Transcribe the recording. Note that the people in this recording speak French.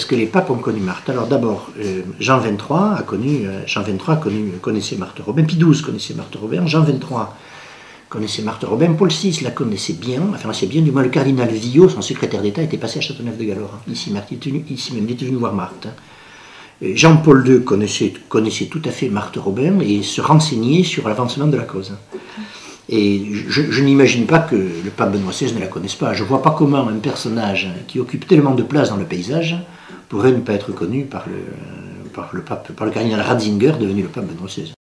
est-ce que les papes ont connu Marthe? Alors d'abord, Jean XXIII connaissait Marthe Robin, Pie XII connaissait Marthe Robin, Jean XXIII connaissait Marthe Robin, Paul VI la connaissait bien, enfin assez bien, du moins le cardinal Villot, son secrétaire d'État, était passé à Châteauneuf-de-Galore, ici même, il était venu voir Marthe. Jean-Paul II connaissait tout à fait Marthe Robin et se renseignait sur l'avancement de la cause. Et je n'imagine pas que le pape Benoît XVI ne la connaisse pas. Je ne vois pas comment un personnage qui occupe tellement de place dans le paysage pourrait ne pas être connu par le cardinal Ratzinger, devenu le pape Benoît XVI.